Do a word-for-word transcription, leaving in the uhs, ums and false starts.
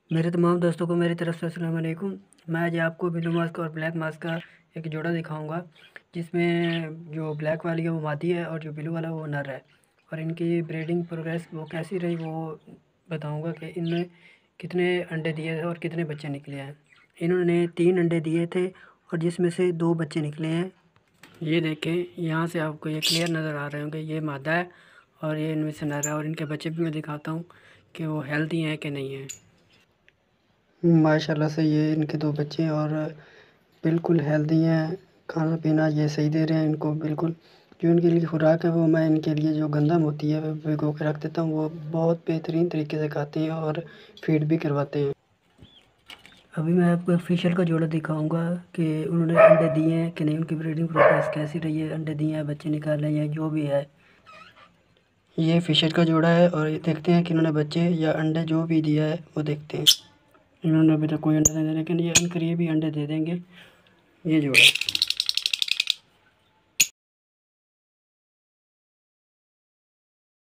मेरे तमाम दोस्तों को मेरी तरफ से अस्सलाम वालेकुम। मैं आज आपको ब्लू मास्क और ब्लैक मास्क का एक जोड़ा दिखाऊंगा, जिसमें जो ब्लैक वाली है वो मादी है और जो ब्लू वाला है वो नर है। और इनकी ब्रीडिंग प्रोग्रेस वो कैसी रही वो बताऊंगा कि इनमें कितने अंडे दिए और कितने बच्चे निकले हैं। इन्होंने तीन अंडे दिए थे और जिसमें से दो बच्चे निकले हैं। ये देखें, यहाँ से आपको ये क्लियर नज़र आ रहे होंगे, ये मादा है और ये इनमें से नर है। और इनके बच्चे भी मैं दिखाता हूँ कि वो हेल्दी हैं कि नहीं हैं। माशाल्लाह से ये इनके दो बच्चे हैं और बिल्कुल हेल्दी हैं। खाना पीना ये सही दे रहे हैं इनको बिल्कुल। जो इनके लिए खुराक है वो मैं इनके लिए जो गंदम होती है वो भिगो के रख देता हूँ। वो बहुत बेहतरीन तरीके से खाते हैं और फीड भी करवाते हैं। अभी मैं आपको एक फिशर का जोड़ा दिखाऊंगा कि उन्होंने अंडे दिए हैं कि नहीं, उनकी ब्रीडिंग प्रोसेस कैसी रही है, अंडे दिए हैं, बच्चे निकाले हैं, जो भी है। ये फिशर का जोड़ा है और ये देखते हैं कि इन्होंने बच्चे या अंडे जो भी दिया है वो देखते हैं। इन्होंने अभी तक कोई अंडे नहीं दिए, लेकिन ये अनकरीब ही अंडे दे देंगे। ये जोड़ा